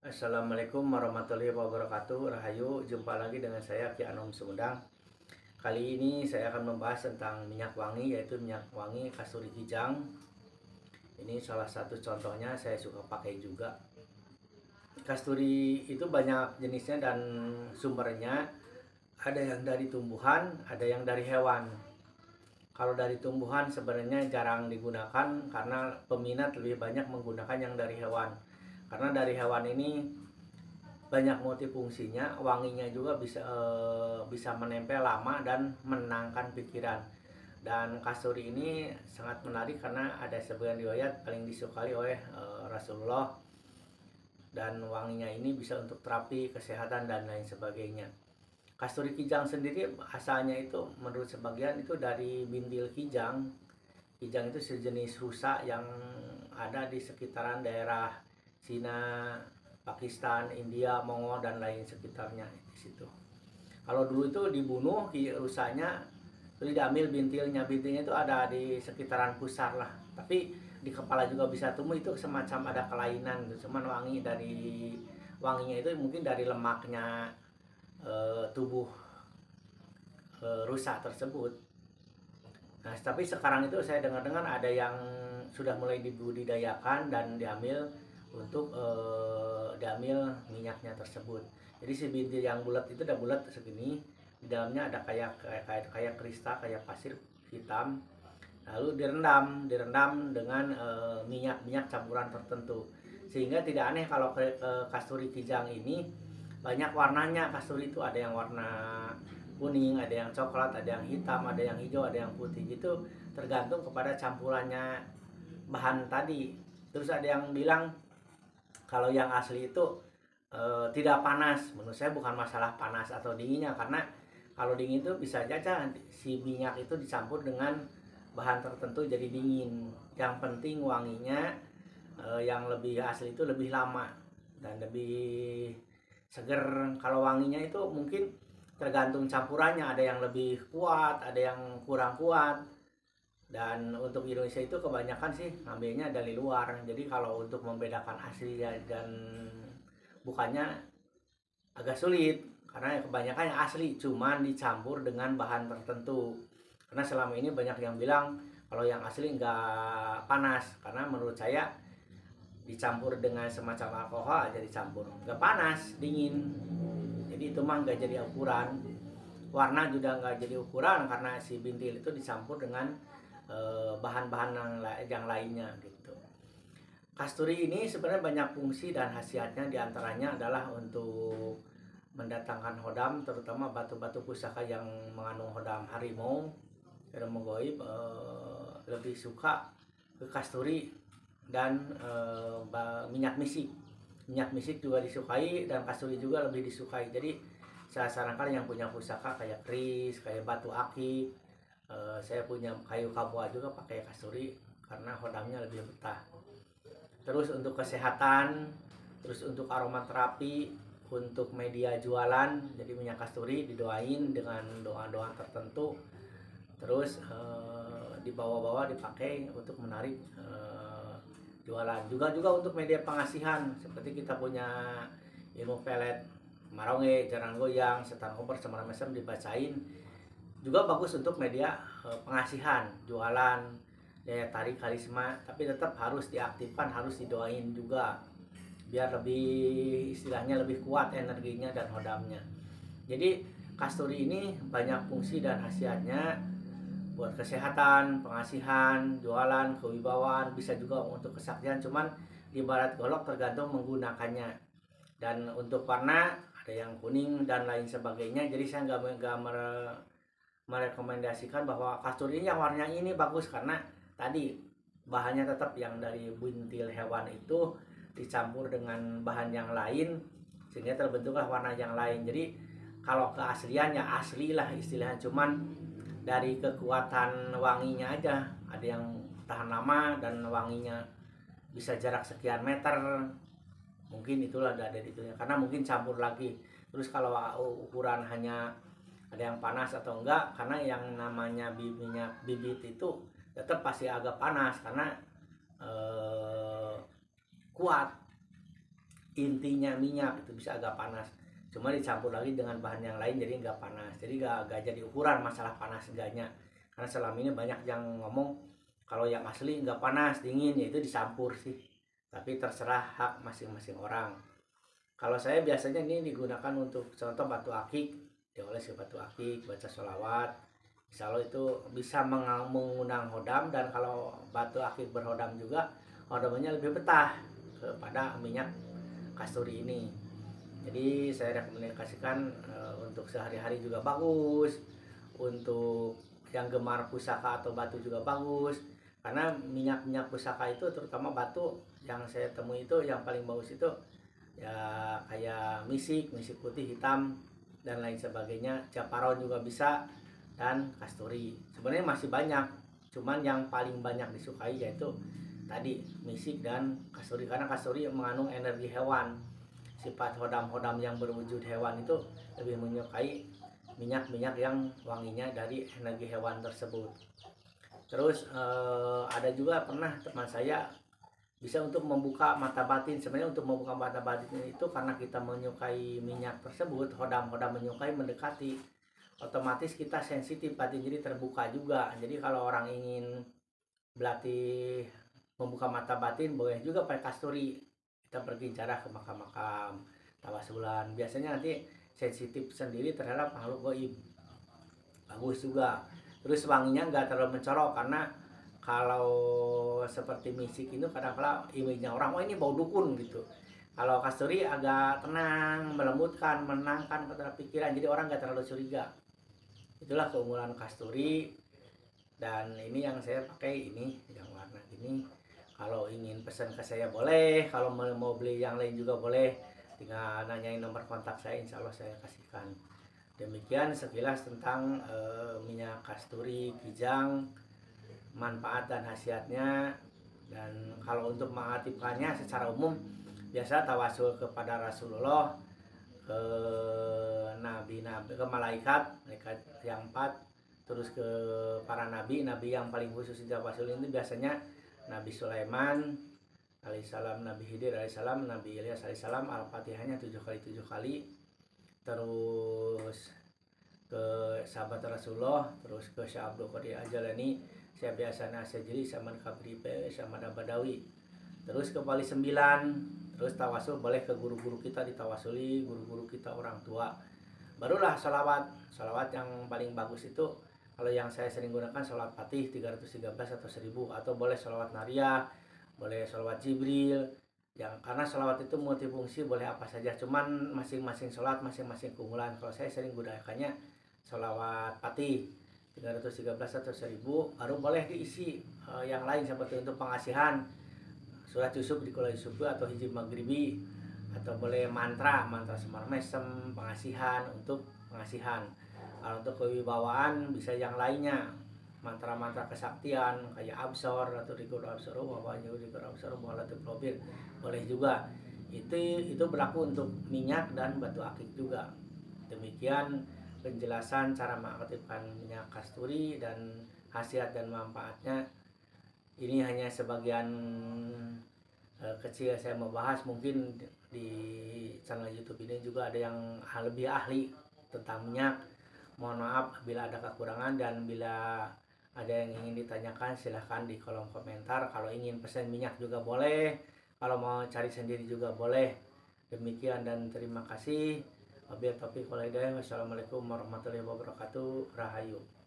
Assalamualaikum warahmatullahi wabarakatuh. Rahayu, jumpa lagi dengan saya Ki Anom Sumedang. Kali ini saya akan membahas tentang minyak wangi, yaitu minyak wangi kasturi kijang. Ini salah satu contohnya, saya suka pakai juga. Kasturi itu banyak jenisnya dan sumbernya. Ada yang dari tumbuhan, ada yang dari hewan. Kalau dari tumbuhan sebenarnya jarang digunakan karena peminat lebih banyak menggunakan yang dari hewan. Karena dari hewan ini banyak multifungsinya, wanginya juga bisa menempel lama dan menenangkan pikiran. Dan kasturi ini sangat menarik karena ada sebagian riwayat paling disukai oleh Rasulullah, dan wanginya ini bisa untuk terapi kesehatan dan lain sebagainya. Kasturi kijang sendiri asalnya itu menurut sebagian itu dari bintil kijang. Kijang itu sejenis rusa yang ada di sekitaran daerah Cina, Pakistan, India, Mongol dan lain sekitarnya di situ. Kalau dulu itu dibunuh rusanya, terus diambil bintilnya. Bintilnya itu ada di sekitaran pusar lah. Tapi di kepala juga bisa tumbuh, itu semacam ada kelainan gitu. Cuman wanginya itu mungkin dari lemaknya tubuh rusa tersebut. Nah, tapi sekarang itu saya dengar-dengar ada yang sudah mulai dibudidayakan dan diambil minyaknya tersebut. Jadi si bintil yang bulat itu udah bulat segini, di dalamnya ada kayak kristal, kayak pasir hitam. Lalu direndam dengan minyak campuran tertentu. Sehingga tidak aneh kalau kasturi kijang ini banyak warnanya. Kasturi itu ada yang warna kuning, ada yang coklat, ada yang hitam, ada yang hijau, ada yang putih gitu, tergantung kepada campurannya bahan tadi. Terus ada yang bilang kalau yang asli itu tidak panas. Menurut saya bukan masalah panas atau dinginnya, karena kalau dingin itu bisa saja si minyak itu dicampur dengan bahan tertentu jadi dingin. Yang penting wanginya yang lebih asli itu lebih lama dan lebih seger. Kalau wanginya itu mungkin tergantung campurannya, ada yang lebih kuat, ada yang kurang kuat. Dan untuk Indonesia itu kebanyakan sih ngambilnya dari luar. Jadi kalau untuk membedakan asli dan bukannya agak sulit, karena kebanyakan yang asli cuman dicampur dengan bahan tertentu. Karena selama ini banyak yang bilang kalau yang asli nggak panas, karena menurut saya dicampur dengan semacam alkohol aja dicampur nggak panas, dingin. Jadi itu mah nggak jadi ukuran. Warna juga nggak jadi ukuran karena si bintil itu dicampur dengan bahan-bahan yang lainnya gitu. Kasturi ini sebenarnya banyak fungsi dan khasiatnya, diantaranya adalah untuk mendatangkan hodam, terutama batu-batu pusaka yang mengandung hodam harimau goib lebih suka ke kasturi. Dan minyak misik. Minyak misik juga disukai dan kasturi juga lebih disukai. Jadi saya sarankan yang punya pusaka kayak keris, kayak batu akik, saya punya kayu kabua juga pakai kasturi karena hodamnya lebih betah. Terus untuk kesehatan, terus untuk aromaterapi, untuk media jualan, jadi minyak kasturi didoain dengan doa-doa tertentu. Terus dibawa-bawa dipakai untuk menarik jualan. Juga untuk media pengasihan, seperti kita punya ilmu pelet maronge, jarang goyang, setan koper, semacam macam dibacain. Juga bagus untuk media pengasihan, jualan, daya tarik, karisma. Tapi tetap harus diaktifkan, harus didoain juga biar lebih, istilahnya lebih kuat energinya dan hodamnya. Jadi kasturi ini banyak fungsi dan khasiatnya buat kesehatan, pengasihan, jualan, kewibawaan, bisa juga untuk kesaktian. Cuman di barat golok tergantung menggunakannya. Dan untuk warna ada yang kuning dan lain sebagainya. Jadi saya nggak merekomendasikan bahwa kasturi yang warnanya ini bagus, karena tadi bahannya tetap yang dari bintil hewan itu dicampur dengan bahan yang lain sehingga terbentuklah warna yang lain. Jadi kalau keaslian ya asli lah istilahnya, cuman dari kekuatan wanginya aja, ada yang tahan lama dan wanginya bisa jarak sekian meter, mungkin itulah dari itunya, karena mungkin campur lagi. Terus kalau ukuran hanya ada yang panas atau enggak, karena yang namanya minyak bibit itu tetap pasti agak panas karena kuat. intinya minyak itu bisa agak panas, cuma dicampur lagi dengan bahan yang lain jadi nggak panas, jadi nggak jadi ukuran masalah panas enggaknya. Karena selama ini banyak yang ngomong kalau yang asli nggak panas dingin, ya itu dicampur sih, tapi terserah hak masing-masing orang. Kalau saya biasanya ini digunakan untuk contoh batu akik, dioles ke batu akik, baca sholawat, insya Allah itu bisa mengundang hodam. Dan kalau batu akik berhodam juga, hodamnya lebih betah kepada minyak kasturi ini. Jadi saya rekomendasikan untuk sehari-hari juga bagus, untuk yang gemar pusaka atau batu juga bagus. Karena minyak-minyak pusaka itu terutama batu yang saya temui itu yang paling bagus itu ya kayak misik, misik putih, hitam dan lain sebagainya. Japaron juga bisa, dan kasturi. Sebenarnya masih banyak, cuman yang paling banyak disukai yaitu tadi misik dan kasturi, karena kasturi mengandung energi hewan. Sifat hodam-hodam yang berwujud hewan itu lebih menyukai minyak-minyak yang wanginya dari energi hewan tersebut. Terus ada juga pernah teman saya bisa untuk membuka mata batin. Sebenarnya untuk membuka mata batin itu karena kita menyukai minyak tersebut, hodam-hodam menyukai mendekati, otomatis kita sensitif batin jadi terbuka juga. Jadi kalau orang ingin berlatih membuka mata batin boleh juga pakai kasturi. Kita pergi ziarah ke makam-makam, tawasulan, biasanya nanti sensitif sendiri terhadap makhluk gaib, bagus juga. Terus wanginya nggak terlalu mencorok, karena kalau seperti misik itu kadang-kala image-nya orang, wah ini bau dukun gitu. Kalau kasturi agak tenang, melembutkan, menenangkan pikiran, jadi orang nggak terlalu curiga. Itulah keunggulan kasturi. Dan ini yang saya pakai, ini yang warna ini. Kalau ingin pesan ke saya boleh, kalau mau beli yang lain juga boleh, tinggal nanyain nomor kontak saya, insya Allah saya kasihkan. Demikian sekilas tentang minyak kasturi kijang, manfaat dan khasiatnya. Dan kalau untuk mengaktifkannya secara umum, biasa tawasul kepada Rasulullah, ke nabi-nabi, ke malaikat yang 4, terus ke para nabi yang paling khusus di tawasul ini biasanya Nabi Sulaiman alaihissalam, Nabi Khidir alaihissalam, Nabi Ilyas alaihissalam, Al-Fatihahnya 7 kali 7 kali. Terus ke sahabat Rasulullah, terus ke Syekh Abdul Qadir Ajalani, saya biasanya sejeli sama Kabripe sama Badawi. Terus ke Bali 9, terus tawasul boleh ke guru-guru kita ditawasuli, guru-guru kita orang tua. Barulah salawat yang paling bagus itu kalau yang saya sering gunakan salawat Fatih 313 atau 1000, atau boleh salawat Nariyah, boleh salawat Jibril. Yang karena salawat itu multifungsi, boleh apa saja, cuman masing-masing salawat masing-masing keunggulan. Kalau saya sering gunakannya salawat Fatih 313 atau 1000, baru boleh diisi yang lain seperti untuk pengasihan surat Yusuf di Kula Yusuf atau hijib maghribi, atau boleh mantra Semar Mesem, pengasihan, untuk pengasihan. Kalau untuk kewibawaan bisa yang lainnya, mantra-mantra kesaktian kayak absor atau dikur absor, bawahnya dikur absor, bawahnya profil, boleh juga. Itu berlaku untuk minyak dan batu akik juga. Demikian penjelasan cara mengaktifkan minyak kasturi dan khasiat dan manfaatnya. Ini hanya sebagian kecil saya membahas. Mungkin di channel YouTube ini juga ada yang lebih ahli tentang minyak. Mohon maaf bila ada kekurangan, dan bila ada yang ingin ditanyakan silahkan di kolom komentar. Kalau ingin pesan minyak juga boleh, kalau mau cari sendiri juga boleh. Demikian dan terima kasih. Wabillahi taufiq wal hidayah. Wassalamualaikum warahmatullahi wabarakatuh. Rahayu.